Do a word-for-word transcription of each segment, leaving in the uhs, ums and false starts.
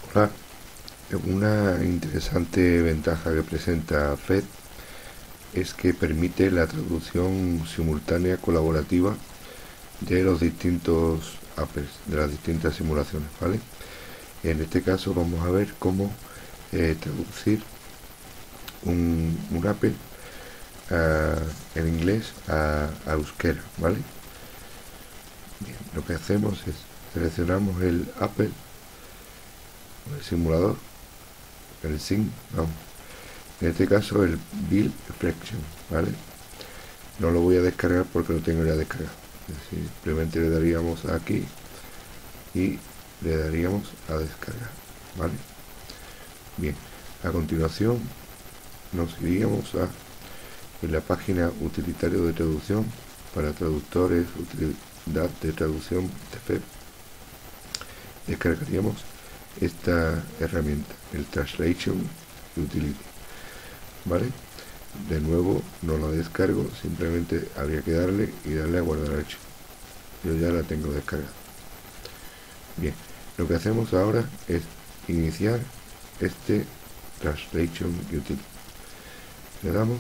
Hola, una interesante ventaja que presenta F E D es que permite la traducción simultánea colaborativa de los distintos apples, de las distintas simulaciones, ¿vale? En este caso vamos a ver cómo eh, traducir un, un Apple uh, en inglés a, a euskera, ¿vale? Bien, lo que hacemos es seleccionamos el Apple, el simulador, el sim, vamos. En este caso el build flexion, ¿vale? No lo voy a descargar porque lo tengo ya descargado. Simplemente le daríamos aquí y le daríamos a descargar, ¿vale? Bien, a continuación nos iríamos a en la página utilitario de traducción para traductores, utilidad de traducción de F E D. Descargaríamos esta herramienta, el Translation Utility, ¿vale? De nuevo no la descargo, simplemente habría que darle y darle a guardar archivo. Yo ya la tengo descargada. Bien, lo que hacemos ahora es iniciar este Translation Utility. Le damos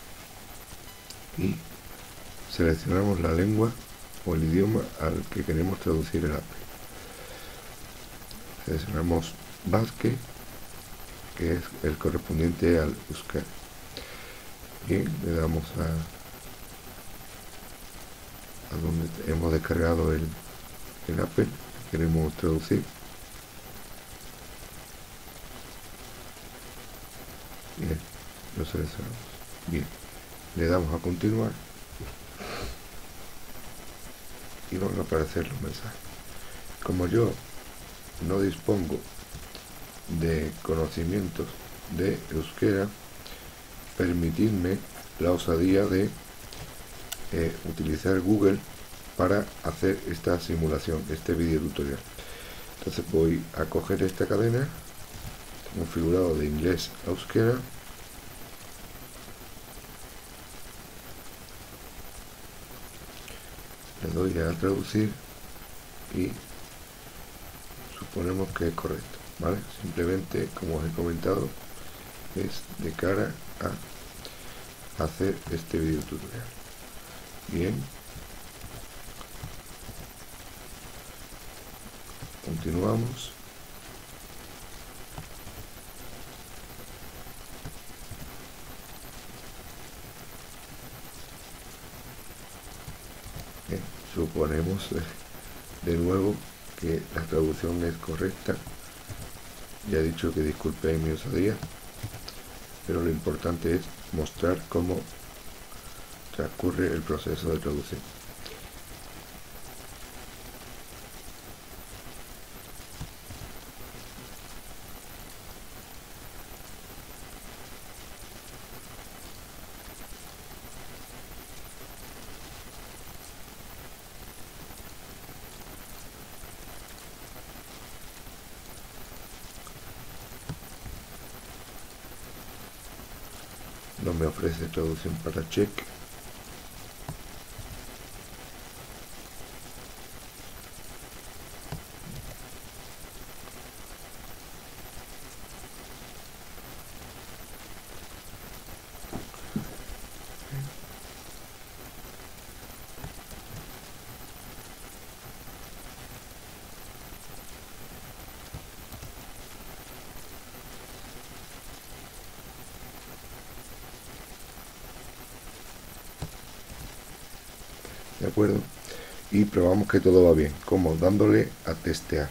y seleccionamos la lengua o el idioma al que queremos traducir el Apple. Seleccionamos Basque, que es el correspondiente al euskera. Bien, le damos a, a donde hemos descargado el, el Apple que queremos traducir. Bien, lo seleccionamos. Bien, le damos a continuar y van a aparecer los mensajes. Como yo no dispongo de conocimientos de euskera, permitidme la osadía de eh, utilizar Google para hacer esta simulación, este vídeo tutorial. Entonces voy a coger esta cadena configurado de inglés a euskera, le doy a traducir y suponemos que es correcto, ¿vale? Simplemente, como os he comentado, es de cara a hacer este vídeo tutorial. Bien, continuamos. Bien, suponemos de nuevo que la traducción es correcta. Ya he dicho que disculpéis mi osadía, pero lo importante es mostrar cómo transcurre el proceso de traducción. No me ofrece traducción para check. ¿De acuerdo? Y probamos que todo va bien, como dándole a testear.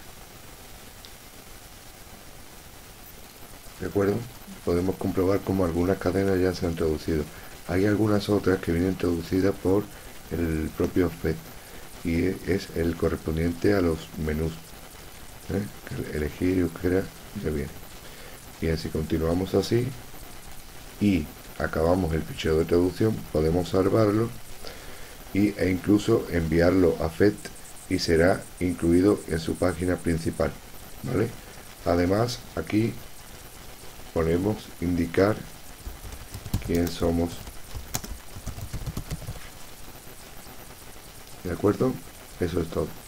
¿De acuerdo? Podemos comprobar cómo algunas cadenas ya se han traducido. Hay algunas otras que vienen traducidas por el propio F E D y es el correspondiente a los menús. ¿eh? Elegir euskera ya viene. Bien, si continuamos así y acabamos el fichero de traducción, podemos salvarlo y, e incluso enviarlo a F E D y será incluido en su página principal, ¿vale? Además, aquí podemos indicar quién somos. ¿De acuerdo? Eso es todo.